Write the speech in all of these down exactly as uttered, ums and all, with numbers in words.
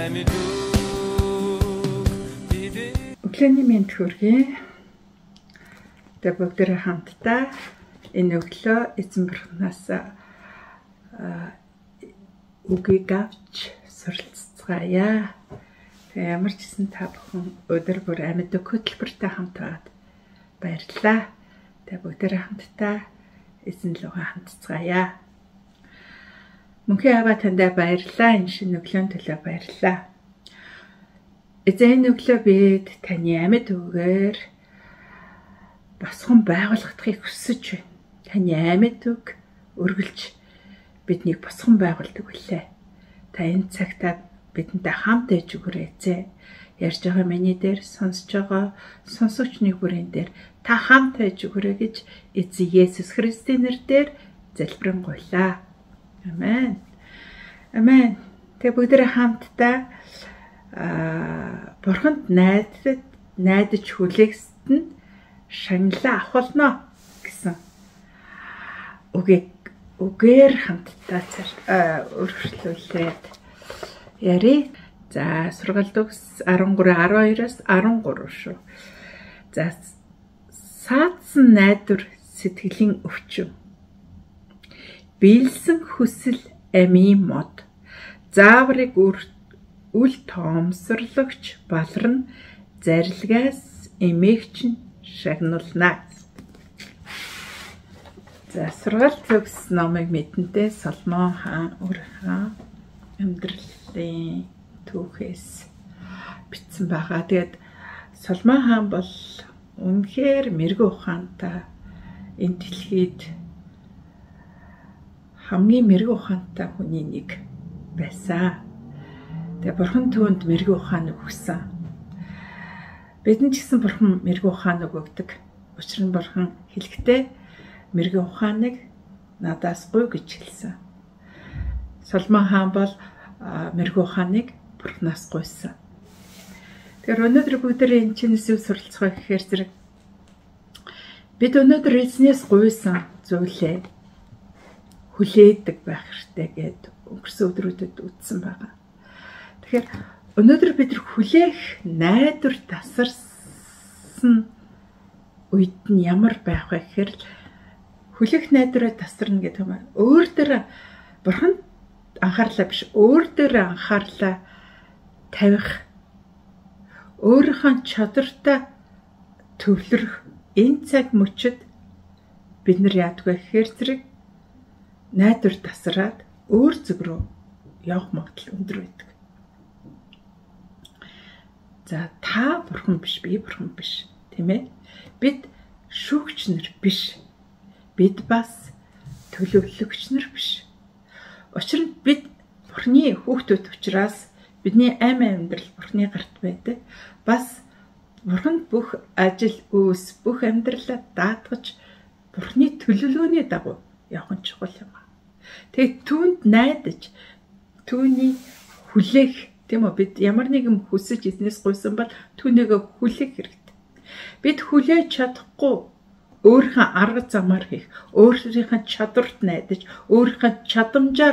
Өглөөний мэнд хүргэе. Тэ бүгдээ хамтдаа энэ өглөө эзэн бурхнаас үгийг авч суралцгаая. Тэ ямар ч гэсэн та бүхэн өдөр бүр амьд хөтөлбөртэй хамт байгаад баярлалаа. Тэ бүгдээ хамтдаа эзэн лугаа хамтцгаая. Мөнхийн аваа тандаа баярлалаа. Энэ шинэ өглөөний төлөө баярлалаа. Эзэн өглөө бид таны амьд үгээр босгон байгуулагдахыг хүсэж байна. Таны амьд үг өргөлж биднийг босгон байгуулдаг үлээ. Та энэ цагтаа бидэнтэй хамт байж өгөөрэй эзэн. Ярьж байгаа миний дээр, сонсож байгаа сонсогчны бүрийн дээр та хамт байж өгөөрэй гэж эзэн Есүс Христийн нэрээр залбирanгуйлаа. Амен. Амен. Тэ бүгдээ хамтдаа а бурханд найдаж найдаж хүлээхэд нь шагналаа авахулно гэсэн үгийг үгээр хамтдаа өргөжлүүлээд яри. За сургалт үгс арван гурав арван хоёроос арван гурав шүү. За саадсан найдвар сэтгэлийн өвчин. Биелсэн хүсэл амийн мод. Зааврыг үр үл тоомсорлагч баларна зарилгаас эмээгч шагнуулна. За сургалт үгс номыг мэдэнтэй Соломон хаан өр хаан амьдралын түүхээс бичсэн байгаа. Тэгээд Соломон хаан бол үнэхээр мэрэгэн ухаантай энэ дэлхийд хамгийн мэрэгэн ухаантай хүний нэг байсан. Тэгээ бурхан түүнд мэрэгэн ухааныг өгсөн. Бидний ч гэсэн бурхан мэрэгэн ухааныг өгдөг. Учир нь бурхан хэлэхдээ мэрэгэн ухааныг надаас гуй гэж хэлсэн. Соломон хаан бол мэрэгэн ухааныг бурханаас гуйсан. Тэгэхээр өнөөдөр бүгдээ энэ чинээс юу суралцгаа гэхээр зэрэг бид өнөөдөр эзнээс гуйсан зүйлээ хүлээдэг байх хэрэгтэй гэд өнгөрсөн өдрүүдэд үздсэн байгаа. Тэгэхээр өнөөдөр бид хүлээх найдвар тасарсан үед нь ямар байх вэ гэхээр хүлээх найдвараа тасарна гэдэг юм аа. Өөр дээр бурхан анхаарлаа биш, өөр дээр анхаарлаа тавих, өөрийнхөө чадвартай төвлөрөх энэ цаг мөчид бид нар яадаг вэ гэхээр зэрэг найдвар тасраад өөр зүг рүү явах магадлал өндөр байдаг. За та бурхан биш, би бурхан биш, тийм ээ. Бид шүүгч нар биш. Бид бас төлөвлөгч нар биш. Учир нь бид бурханы хүүхдүүд учраас бидний амь амьдрал бурханы гарт байдаг. Бас бурханд бүх ажил үйлс, бүх амьдралаа даатгаж бурханы төлөвлөгөөний дагуу явах нь чухал юм. Тэгээд түүнд найдаж, түүний хүлээх, тийм үү, бид ямар нэгэн хүсэж эзнээс гуйсан бол түүнийг хүлээх хэрэгтэй. Бид хүлээж чадахгүй өөрийнхөө арга замаар хийх, өөрийнхөө чадварт найдаж, өөрийнхөө чадамжаар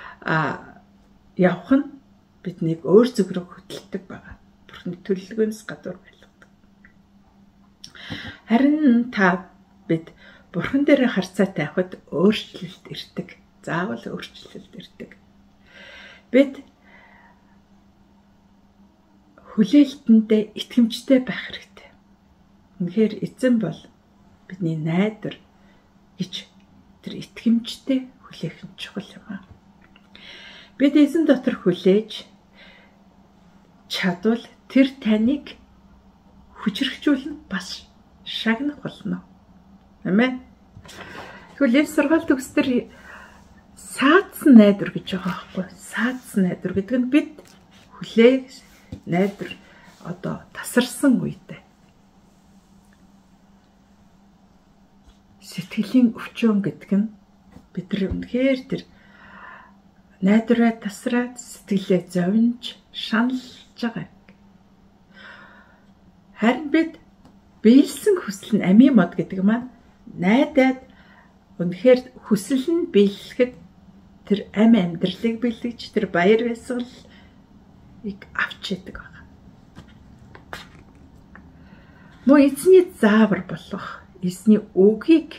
явах нь биднийг өөр зүг рүү хөтэлдэг байгаа. Бурханы төлөвлөгөөнөөс гадуур байлгадаг. Харин та бид бурхан дээр харцаа тавихад өөрчлөлт ирдэг. Заавал өөрчлөлт ирдэг. Бид хүлээлтэндээ итгэмжтэй байх хэрэгтэй. Үнэхээр эзэн бол бидний найдвар гэж тэр итгэмжтэй хүлээх нь чухал юм аа. Бид эзэн дотор хүлээж чадвал тэр таныг хүчрхжүүлнэ, бас шагнах болно. Амен. Тэгвэл энэ сургаалт үгсдэр саадсан найдвар гэж байгаа байхгүй. Саадсан найдвар гэдэг нь бид хүлээх найдвар одоо тасарсан үедээ сэтгэлийн өвчөн гэдэг нь бид нар үнэхээр тэр найдвараа тасраад сэтгэлээ зовж шаналж байгаа. Харин бид биелсэн хүсэл нь амийн мод гэдэг маань найдаад үнэхээр хүсэл нь биелэхэд тэр амь амьдралыг бэлгэж тэр баяр баясгал авч яадаг байна. Мөн эзний заавар болох эзний үгийг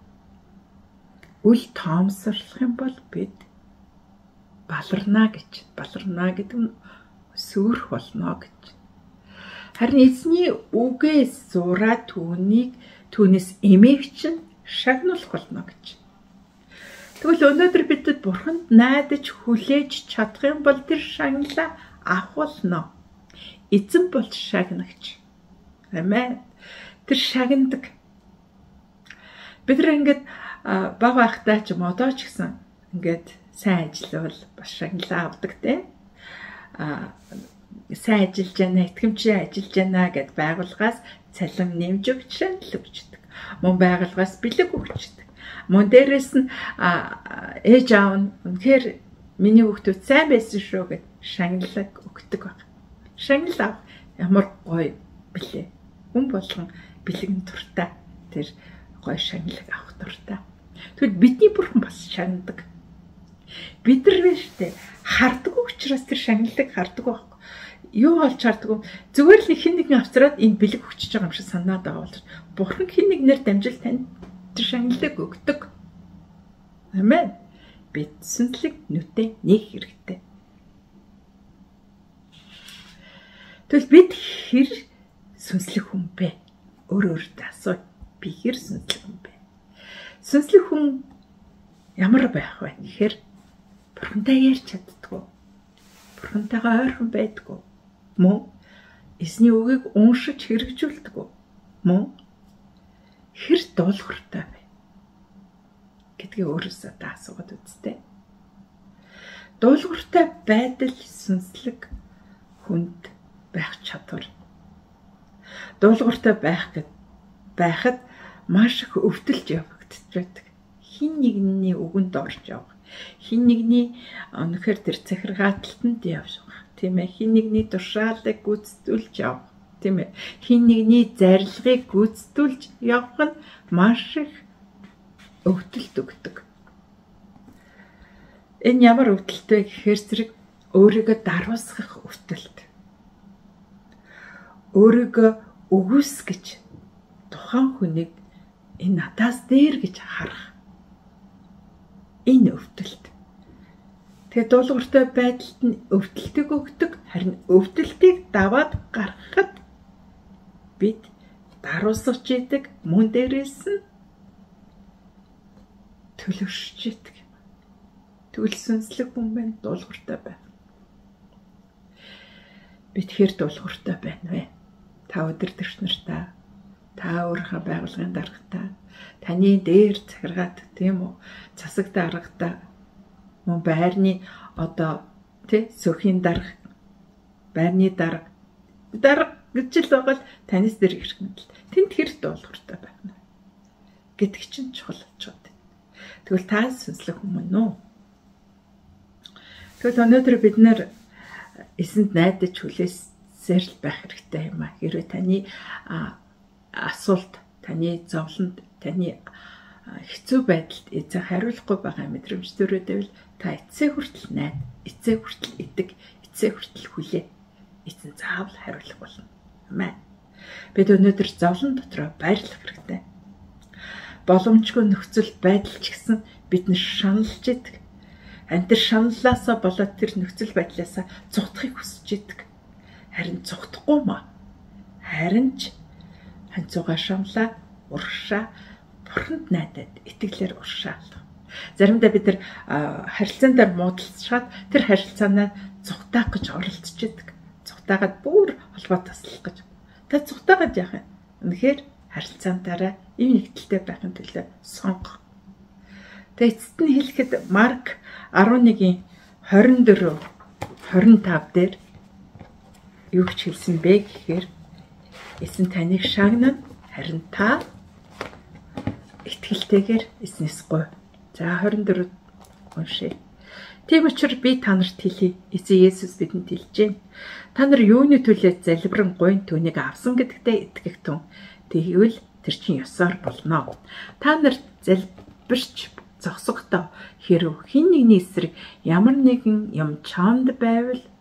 үл тоомсорлох юм бол бид баларна гэж, баларна гэдэг нь сүрх болно гэж. Харин эзний үгээс зураа түүнийг түүнээс эмээгч нь шагнуулах болно гэж. Тэгвэл өнөөдөр бидэд Бурханд найдаж хүлээж чадах юм бол тэр шагналаа авах болно. Эзэн бол шагнагч. Амен. Тэр шагнадаг. Бид нар ингээд баг байхдаа ч юм одоо ч гэсэн ингээд сайн ажиллавал бас шагналаа авдаг те. А сайн ажиллаж байна, итгэмжтэй ажиллаж байна гэд байгууллагаас цалин нэмж өгч шагнал өгчдөг. Мөн байгууллагаас бэлэг өгчдөг. Мөн дээрээс нь ээж аав нь үнэхээр миний хүүхдүүд сайн байсан шүү гэд шагналыг өгдөг баг. Шагнал ав ямар гоё билээ. Хүн болгон бэлэгэн туртаа тэр гоё шагналыг авах туртаа. Тэгвэл бидний Бурхан бас шагнадаг. Бид нар биш үү? Хардаг учраас тэр шагналыг хардаг байхгүй. Юу олж хардаг вэ? Зүгээр л хэн нэгэн авцраад энэ бэлэг өгчөж байгаа юм шиг санаад байгаа бол Бурхан хэн нэгнээр дамжил танд тэр шагналыг өгдөг. Амен. Бид сүнслэг нүдэ нэг хэрэгтэй. Тэгвэл бид хэр сүнслэг хүн бэ? Өөр өөртөө асуу. Би хэр сүнслэг хүн бэ? Сүнслэг хүн ямар байх вэ гэхээр Бурхантай ярьж чаддгүй. Бурхантайгаа ойрхон байдгүй. Мөн эзний үгийг уншиж хэрэгжүүлдэггүй. Мөн хэр дуулууртай вэ гэдгийг өөрөөсөө та асуугаад үзтээ. Дуулууртай байдал сүнслэг хүнд байх чадвар. Дуулууртай байх гэд байхад маш их өвдөлж явагддаг. Хин нэгний үгэнд орж явах. Хин нэгний өнөхөр тэр захиргааталтанд явж байгаа. Тийм ээ. Хин нэгний тушаалыг гүйцэтгүүлж явах. Тийм ээ. Хин нэгний зарилгыг гүйцэтгүүлж явах нь маш их өвдөлт өгдөг. Энэ ямар өвдөлт вэ гэхээр зэрэг өөрийгөө даруусгах өвдөлт. Өөрийгөө өгөөсгөж тухайн хүнийг энэ надаас дээр гэж харах. Энэ өвдөлт. Тэгээд дуулууртай байдалд нь өвдөлтийг өгдөг. Харин өвдөлтийг даваад гаргахад бид даруусгаж идэг. Мөн дээрээс нь төлөвшөж идэг. Тэгвэл сүнслэг хүн байна, дуулууртай байна. Бид хэр дуулууртай байна вэ? Та өдөр төрчнөртөө, та өөрийнхөө байгууллагын даргатаа, таны дээр захиргаат тийм үү? Засаг даргатаа, мөн байрны одоо тий сөхийн дарга, байрны дарга, дарга гэж л байгаа л танис дээр ирэх мэт л. Тэнд хэр дуулууртай байна гэдэг чинь чухал болчиход байна. Тэгвэл та сүнслэг хүмүүс нөө. Тэгвэл өнөөдөр бид нэр эсэнд найдаж хүлээсээр л байх хэрэгтэй юм а. Хэрвээ таны асуулт, таны зовлонд, таны хэцүү байдалд эзэн хариулахгүй байгаа мэдрэмж төрөөдөл та эцсээ хүртэл найд, эцсээ хүртэл идэг, эцсээ хүртэл хүлээ. Эзэн заавал хариулах болно. Амен. Бид өнөөдөр зовлон дотроо баярлах хэрэгтэй. Боломжгүй нөхцөл байдал ч гэсэн бид нар шаналж идэг. Антер шаналлаасаа болоод тэр нөхцөл байдлаасаа зугтахыг хүсэж идэг. Харин зугтахгүй маа. Харин ч ханцууга шамлаа, урагшаа, Бурханд найдаад итгэлээр уршаалах. Заримдаа бид нар харилцаан дээр муудалцаад тэр харилцаанаа зугтаах гэж оролдож идэг. Зугтаагаад бүр холбоо таслах гэж. Та зугтаагаад яах вэ? Үнэхээр харилцаантаараа ив нэгдэлтэй байхын төлөө сонгох. Тэгээ эцэст нь хэлэхэд Марк арван нэгin хорин дөрөв хорин тав дээр юу гэж хэлсэн бэ гэхээр эзэн таныг шагнана, харин та итгэлтэйгээр эзнээс гуй. За хорин дөрөв уншъя. Тийм учраас би та нарт хэлье. Эзэн Есүс бидэнд хэлж байна. Та нар юуны төлөө залбирэн гуйн түүнийг авсан гэдэгтээ итгэх тун. Тэгвэл тэр чинь ёсоор болно. Та нар залбирч зогсохдоо хэрв хэн нэгний эсрэг ямар нэгэн юм чамд байвал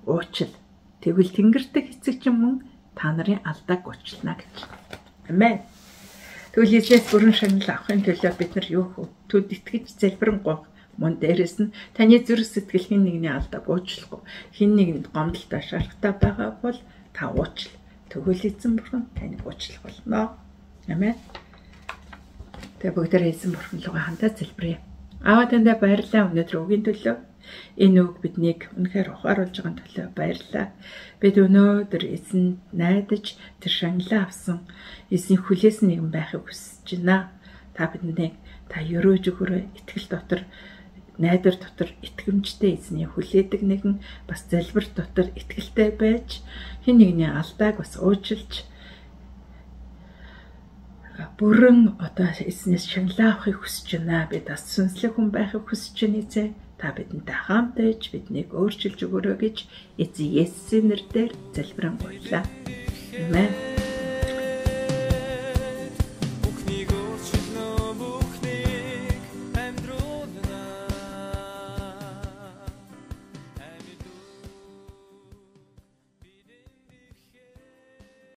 уучил. Тэгвэл тэнгэртэй эцэг чинь мөн та нарын алдааг уучлана гэж. Амен. Тэгвэл эзнээс бүрэн шагнал авахын төлөө бид нар юу хөө? Түд итгэж залбирэн гоох. Мөн дээрэс нь таны зүрх сэтгэл хин нэгний алдааг уучлахгүй. Хин нэгэнд гомдолтой шарахтай байгаа бол та уучил. Тэгвэл эзэн бурхан таныг уучлах болно. Амен. Тэгээ бүгдээ эзэн бурхан руу хандаа залбирая. Аава тандаа баярлалаа өнөөдөр үгийн төлөө. Энэ үг биднийг үнэхээр ухааруулж байгаа төлөө баярлалаа. Бид өнөөдөр эзэн найдаж тэр шагналаа авсан эзний хүлээс нэгэн байхыг хүсэж байна. Та биднийг та өрөөж өгөрөө итгэл дотор найдар дотор итгэмжтэй эзний хүлээдэг нэгэн бас залбир дотор итгэлтэй байж хин нэгний алдааг бас уужилж бүрэн одоо эзнээс шагналаа авахыг хүсэж байна. Бид бас сүнслэг хүн байхыг хүсэж байна эзэн. Та бидэнтэй хамт байж биднийг өөрчилж өгөрөө гэж эзэн Есүсийн нэрээр залбирanгуйлаа. Амен.